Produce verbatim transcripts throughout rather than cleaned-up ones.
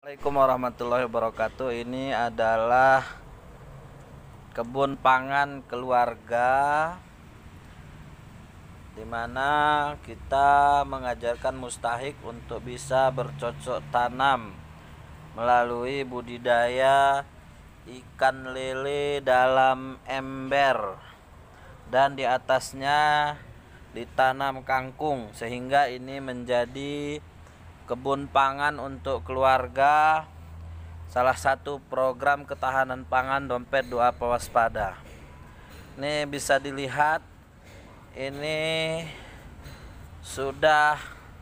Assalamualaikum warahmatullahi wabarakatuh. Ini adalah kebun pangan keluarga, di mana kita mengajarkan mustahik untuk bisa bercocok tanam melalui budidaya ikan lele dalam ember, dan di atasnya ditanam kangkung, sehingga ini menjadi kebun pangan untuk keluarga, salah satu program ketahanan pangan dompet doa pewaspada. Ini bisa dilihat, ini sudah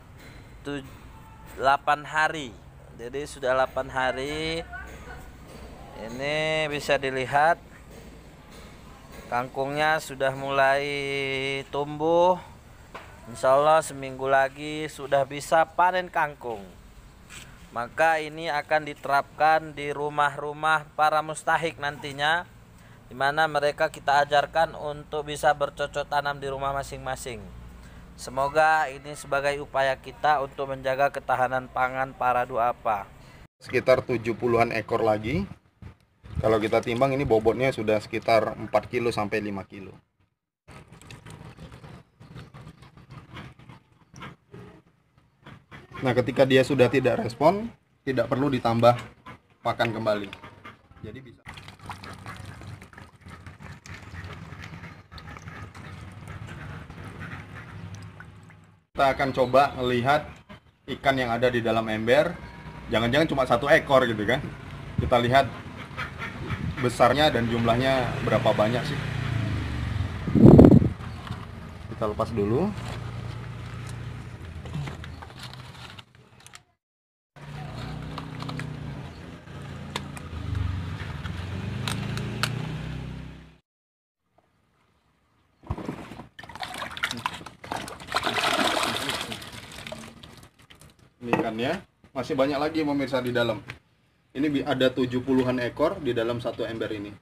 delapan hari. Jadi sudah delapan hari. Ini bisa dilihat kangkungnya sudah mulai tumbuh. Insya Allah seminggu lagi sudah bisa panen kangkung. Maka ini akan diterapkan di rumah-rumah para mustahik nantinya, di mana mereka kita ajarkan untuk bisa bercocok tanam di rumah masing-masing. Semoga ini sebagai upaya kita untuk menjaga ketahanan pangan para duafa. Sekitar tujuh puluhan ekor lagi. Kalau kita timbang ini bobotnya sudah sekitar empat kilo sampai lima kilo. Nah, ketika dia sudah tidak respon, tidak perlu ditambah pakan kembali. Jadi bisa. Kita akan coba melihat ikan yang ada di dalam ember. Jangan-jangan cuma satu ekor gitu kan. Kita lihat besarnya dan jumlahnya berapa banyak sih. Kita lepas dulu. Ini ikannya masih banyak lagi pemirsa di dalam. Ini ada tujuh puluhan ekor di dalam satu ember ini.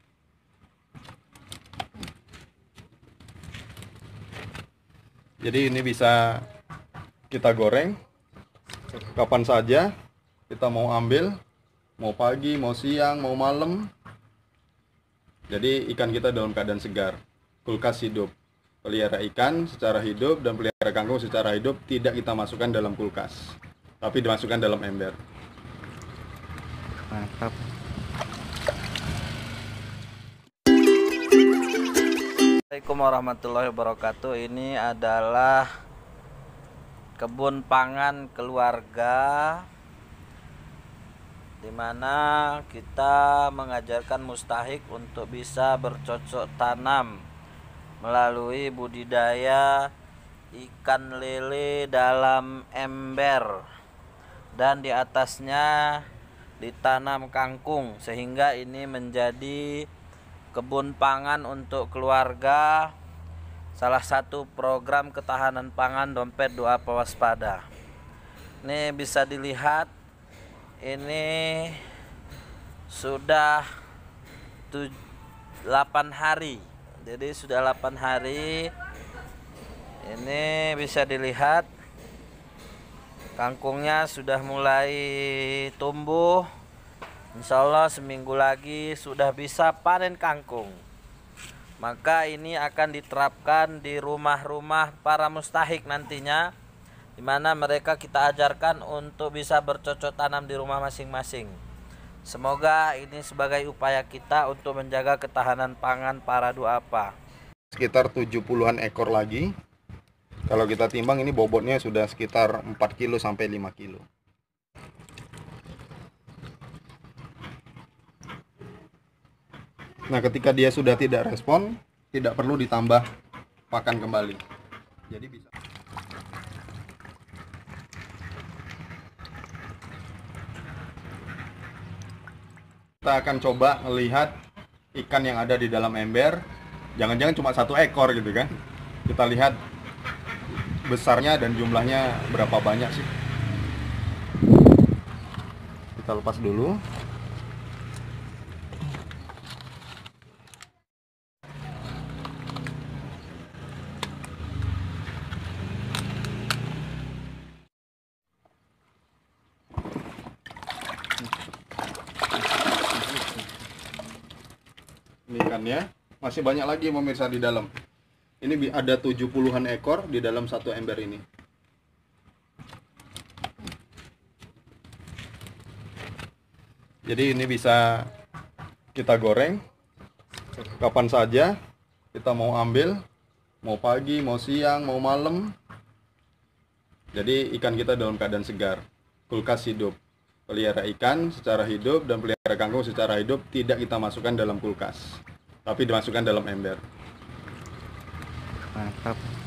Jadi ini bisa kita goreng kapan saja kita mau ambil, mau pagi, mau siang, mau malam. Jadi ikan kita dalam keadaan segar, kulkas hidup. Pelihara ikan secara hidup dan pelihara kangkung secara hidup tidak kita masukkan dalam kulkas, tapi dimasukkan dalam ember. Mantap. Assalamualaikum warahmatullahi wabarakatuh. Ini adalah kebun pangan keluarga, di mana kita mengajarkan mustahik untuk bisa bercocok tanam melalui budidaya ikan lele dalam ember, dan di atasnya ditanam kangkung, sehingga ini menjadi kebun pangan untuk keluarga, salah satu program ketahanan pangan dompet doa pewaspada. Ini bisa dilihat, ini sudah delapan hari. Jadi sudah delapan hari. Ini bisa dilihat kangkungnya sudah mulai tumbuh. Insya Allah seminggu lagi sudah bisa panen kangkung. Maka ini akan diterapkan di rumah-rumah para mustahik nantinya, di mana mereka kita ajarkan untuk bisa bercocok tanam di rumah masing-masing. Semoga ini sebagai upaya kita untuk menjaga ketahanan pangan para duafa. Sekitar tujuh puluhan ekor lagi. Kalau kita timbang ini bobotnya sudah sekitar empat kilo sampai lima kilo. Nah, ketika dia sudah tidak respon, tidak perlu ditambah pakan kembali. Jadi bisa. Kita akan coba melihat ikan yang ada di dalam ember. Jangan-jangan cuma satu ekor gitu kan. Kita lihat besarnya dan jumlahnya berapa banyak sih. Kita lepas dulu. Ini ikannya masih banyak lagi pemirsa di dalam. Ini bi- ada tujuh puluhan ekor di dalam satu ember ini. Jadi ini bisa kita goreng kapan saja kita mau ambil, mau pagi, mau siang, mau malam. Jadi ikan kita dalam keadaan segar, kulkas hidup. Pelihara ikan secara hidup dan pelihara kangkung secara hidup tidak kita masukkan dalam kulkas, tapi dimasukkan dalam ember. Mantap.